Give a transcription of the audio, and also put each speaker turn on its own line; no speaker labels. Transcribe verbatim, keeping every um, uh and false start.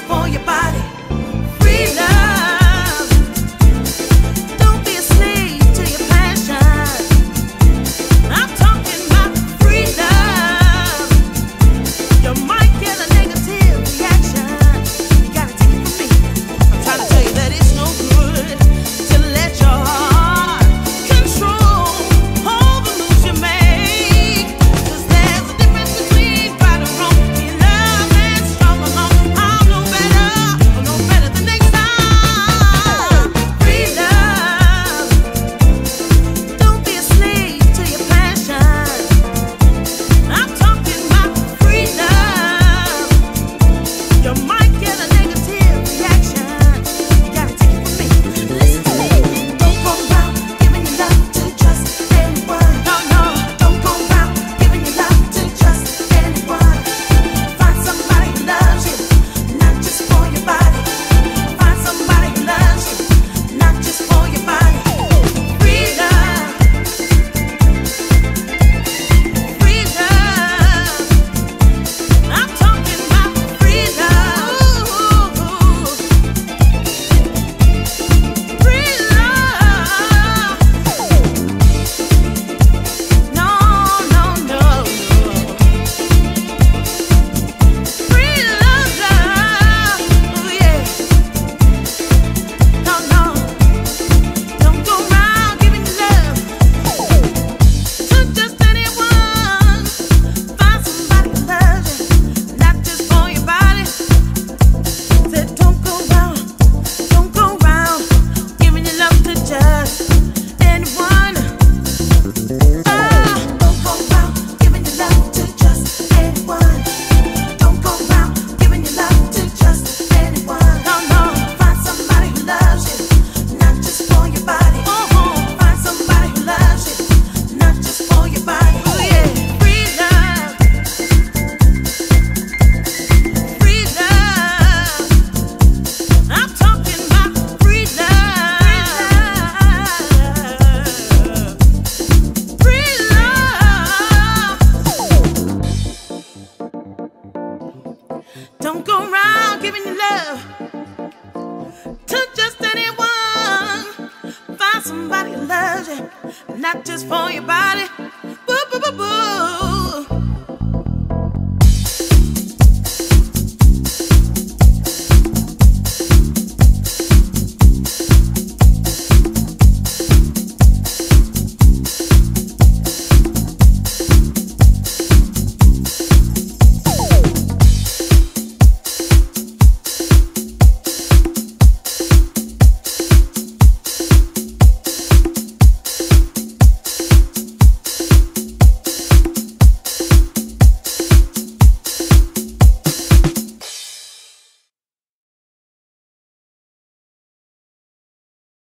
for your body. Free love. Don't be a slave to your passion. I'm talking about free love. You might get a negative reaction. You gotta take it from me. I'm trying to tell you that it's no good to let your heart control all the moves you make. 'Cause there's a difference between right and wrong, in love and strong along. I'll know better, I'll know better the next time. Free love. Don't be a slave to your passion. I'm talking about free love. You might get a negative reaction. You gotta take it from me. Listen to me. Don't go around giving your love to just anyone. No, no. Don't go around giving your love to just anyone. Find somebody who loves you, not just for your body. Find somebody who loves you, not just for your body. Free love. Free love. I'm talking about free love. Free love. No, no, no, no. Free love, love. Oh, yeah. No, no. Don't go around giving your love to just anyone. Find somebody who loves you, not just for your body. Said don't go around, don't go around giving your love to just anyone. Ah, don't go around giving your love to just anyone. Don't go around giving your love to just anyone. No, no. Find somebody who loves you, not just for your body. Uh-huh. Find somebody who loves you, not just for your body. Oh yeah. Free love. Free love. I'm talking about free love. Free love. Don't go around giving your love to just anyone. Find somebody who loves you, not just for your body. Boo, boo, boo, boo.